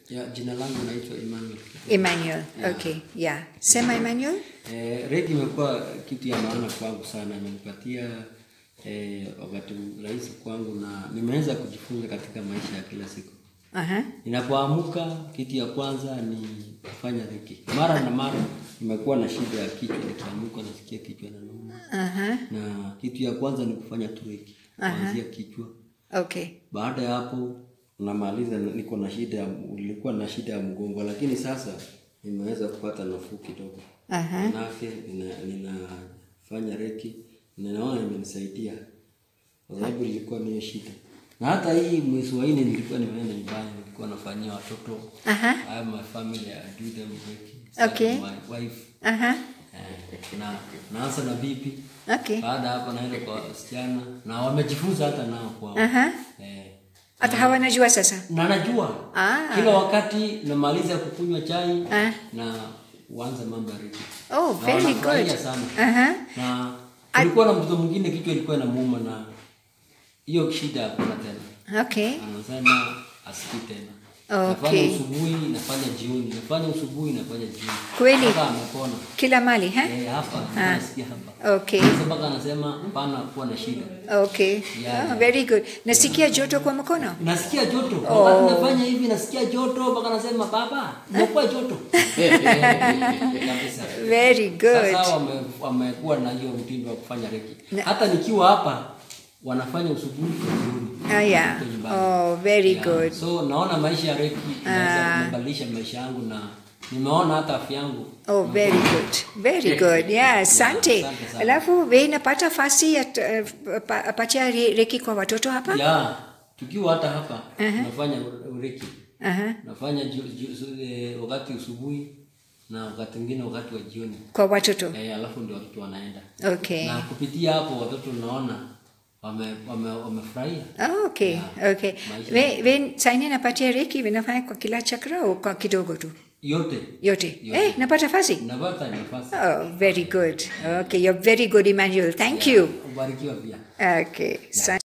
Ya, jina langu naitwa Emmanuel. Emmanuel. Yeah. Okay. Yeah. Sema Emmanuel. Reki imekuwa kitu ya maana kwangu sana. Imenipatia wakati rahisi kwangu na nimeanza kujifunza katika maisha ya kila siku. Ninapoamka kitu ya kwanza ni kufanya reki. Mara na mara nimekuwa na shida ya kichwa, nikiamka nasikia kichwa inauma. Na kitu ya kwanza ni kufanya tu reki. Kuanzia kichwa. Okay. Baada ya hapo namaliza, nilikuwa na shida ya mgongo, lakini sasa nimeweza kupata nafuu kidogo. Manake ninafanya reki, ninaona imenisaidia kwa sababu ilikuwa ni shida. Na hata hii mwezi wa 4 nilikuwa nimeenda nyumbani, nilikuwa nafanyia watoto. I have my family, I do them reki. Okay. My wife. Naanza na bibi. Okay. Baada hapo naenda kwa wasichana na wamejifunza hata nao kwao. Hata hawanajua sasa? Na najua. Kila wakati namaliza kukunywa chai na uanze mambo ya reki. Oh, very good. Na kulikuwa na mtoto mwingine kichwa ilikuwa inamuuma na hiyo shida hakuna tena. Okay. Anasema asikii tena. Okay. Nafanya asubuhi, nafanya jioni, nafanya asubuhi, nafanya jioni. Kweli? Hapa amepona. Kila mali, hapa, nasikia hapa. Okay. Sababu anasema hapana kuwa na shida. Okay. Very good. Nasikia joto kwa mkono? Nasikia joto. Wakati nafanya hivi nasikia joto, mpaka anasema baba, nakuwa joto. Very good. Sasa wamekuwa na hiyo mtindo wa kufanya reki. Hata nikiwa hapa wanafanya asubuhi jioni. Very good. So naona maisha ya reki inaweza kubadilisha maisha yangu na nimeona hata afya yangu. Very good. Very good. Yeah, asante. Alafu wewe unapata fasi ya pacha reki kwa watoto hapa? Yeah. Tukiwa hata hapa tunafanya reki. Nafanya wakati asubuhi na wakati mwingine wakati wa jioni. Kwa watoto? Alafu ndio watoto wanaenda. Okay. Na kupitia hapo watoto naona wamefurahia. Okay. Okay. Wewe saini napatia reki vinafanya kwa kila chakra au kwa kidogo tu? Yote. Napata fasi? Napata nafasi. Very good. Okay, you're very good, Emmanuel. Thank you. Ubarikiwa pia. Okay.